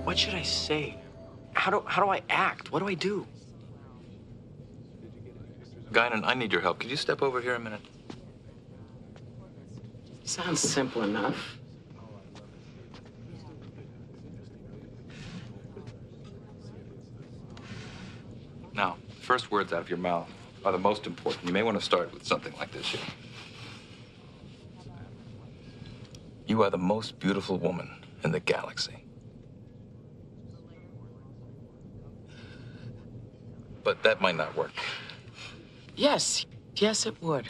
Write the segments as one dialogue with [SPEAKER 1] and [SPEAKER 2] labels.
[SPEAKER 1] What should I say? How do I act? What do I do?
[SPEAKER 2] Guinan, I need your help. Could you step over here a minute?
[SPEAKER 1] Sounds simple enough.
[SPEAKER 2] Now, the first words out of your mouth are the most important. You may want to start with something like this here. You are the most beautiful woman in the galaxy. But that might not work.
[SPEAKER 1] Yes, it would.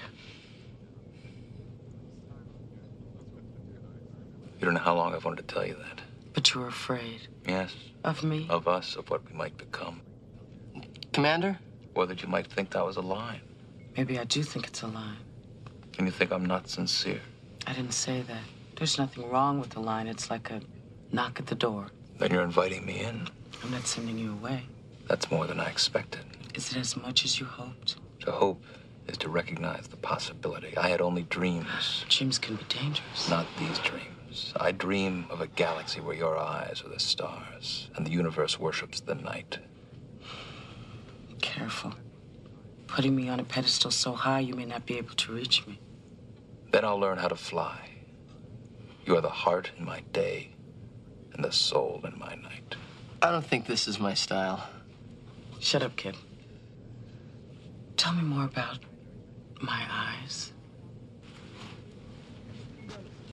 [SPEAKER 2] You don't know how long I've wanted to tell you that.
[SPEAKER 1] But you were afraid.
[SPEAKER 2] Yes.
[SPEAKER 1] Of me?
[SPEAKER 2] Of us, of what we might become.
[SPEAKER 1] Commander?
[SPEAKER 2] Or that you might think that was a lie.
[SPEAKER 1] Maybe I do think it's a lie.
[SPEAKER 2] And you think I'm not sincere.
[SPEAKER 1] I didn't say that. There's nothing wrong with the line. It's like a knock at the door.
[SPEAKER 2] Then you're inviting me in.
[SPEAKER 1] I'm not sending you away.
[SPEAKER 2] That's more than I expected.
[SPEAKER 1] Is it as much as you hoped?
[SPEAKER 2] To hope is to recognize the possibility. I had only dreams.
[SPEAKER 1] Dreams can be dangerous.
[SPEAKER 2] Not these dreams. I dream of a galaxy where your eyes are the stars and the universe worships the night.
[SPEAKER 1] Careful. Putting me on a pedestal so high you may not be able to reach me.
[SPEAKER 2] Then I'll learn how to fly. You are the heart in my day and the soul in my night.
[SPEAKER 3] I don't think this is my style.
[SPEAKER 1] Shut up, kid. Tell me more about my eyes.